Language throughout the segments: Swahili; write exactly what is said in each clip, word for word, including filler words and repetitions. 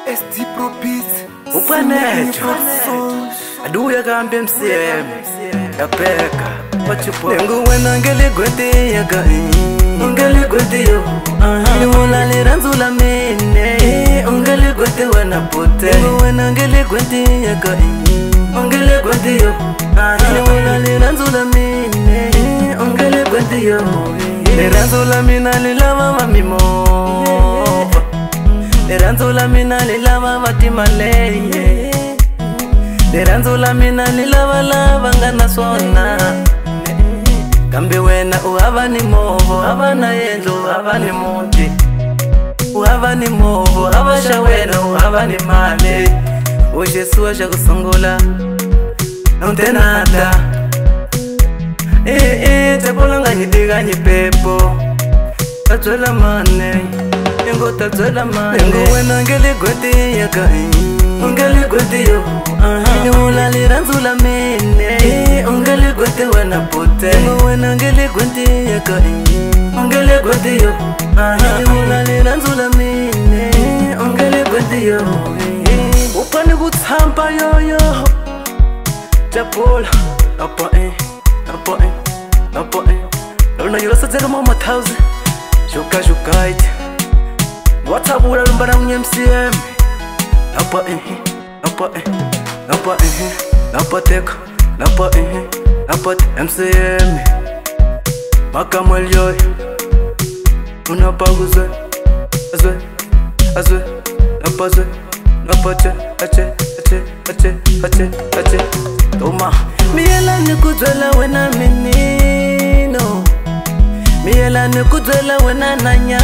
S T Propice Upanecho Aduya gambe M C M Yapeka Wachupo Nengu wena ngeli gwete yaga Ngeli gwete yo Nimula liranzula mene Ngeli gwete wana pote Nengu wena ngeli gwete yaga Ngeli gwete yo Nimula liranzula mene Ngeli gwete yo Liranzula mina lilava mamimova Liranzula mina lilava vatimale Liranzula mina lilava lava ngana sona Kambe wena uhava ni movo Hava na yendlo uhava ni muti Uhava ni movo Hava sha wena uhava ni male Ujesua sha kusongola Nonte nada Eh eh Tepola nga nyidiga nyipepo Tatuela mane Nengo tatuela mane Nengo wena ngeli gwete yaka Ngeli gwete yo Nimula liranzula mene Ngeli gwete wana pote Nengo wena ngeli gwete yaka Ngeli gwete yo Nimula liranzula mene Ngeli gwete yo Upani kutsampa yo yo Tepola Apa eh Apa eh Apa eh Lona yurasa zega mama thousand Shuka shuka ite Watabula lumbana mwenye M C M Napa eh Napa eh Napa eh Napa teka Napa eh Napa M C M Makamwel yoy Unapa guzwe Azwe Azwe Napa zwe Napa che Ache Ache Ache Ache Ache Toma Miela nikuzwela wena menino Miela nikuzwela wena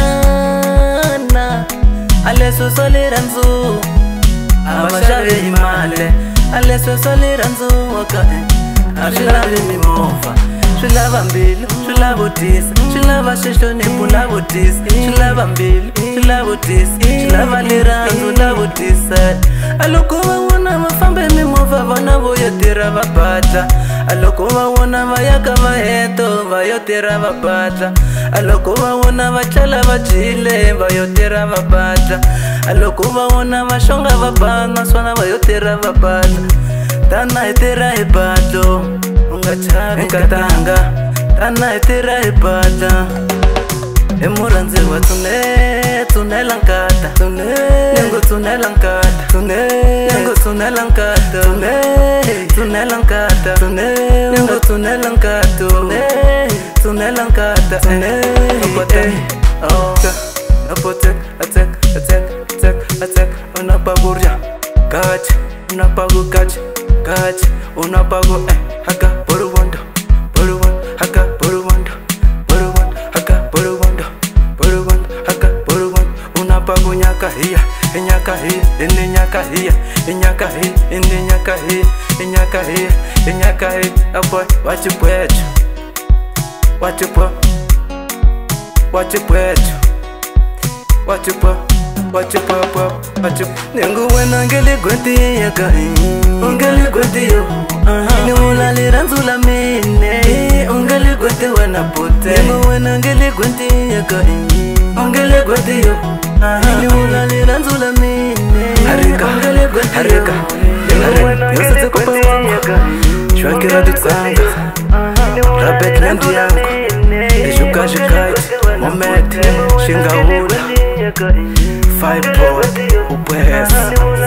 nanyana Aleso soliranzu Abashave imale Aleso soliranzu waka Ashilave mimova Shilava mbili Shilava utisi Shilava shisho nipula utisi Shilava mbili Shilava utisi Shilava liranzu lava utisi Alokuwa wana mafambe mimova Vana voyotira vapata Alokuwa wana vayaka vaheto Vayotira vapata Alokuwa wana vachala vachile Vayotira vapata Alokuwa wana vashonga vapana Swana vayotira vapata Tana etira epato Ungachavi katanga Tana etira epata Emuranze wa tune Tune lankata Tune Nengo tune lankata Tune Nengo tune lankata Tune Tune lankata Tune Nengo tune lankata Tune Tune lankata Tune Apotek Apotek Atek Atek Atek Atek Unapaguria Kach Unapagu kach Kach Unapagu eh Haka Boruwando Boruwando Haka Boruwando Boruwando Haka Boruwando Boruwando Haka Boruwando Unapagu nyaka hiya Nyaka hiya Indi nyaka hiya Nyaka hiya Indi nyaka hiya Nyaka hiya Nyaka hiya Aboy Wachipwecho Wachipwa Wachipwecho Wachipwa Wachipwa Wachipwa Nengu wena ngeli gwete yaka Ngeli gwete yo Nimula liranzula mene Ngeli gwete wana pote Nengu wena ngeli gwete yaka Ngeli gwete yo Nimula liranzula mene Harika Harika Yosa zekopa wangu Shwakira dutsanga Rabet lendi yangu Ishuka shukaiti Momet Shinga ula Five boy Upwes